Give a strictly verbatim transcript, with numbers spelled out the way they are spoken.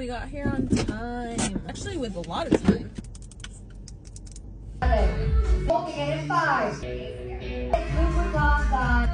got here on time. Actually, with a lot of time. Walking in five. Cooper Gone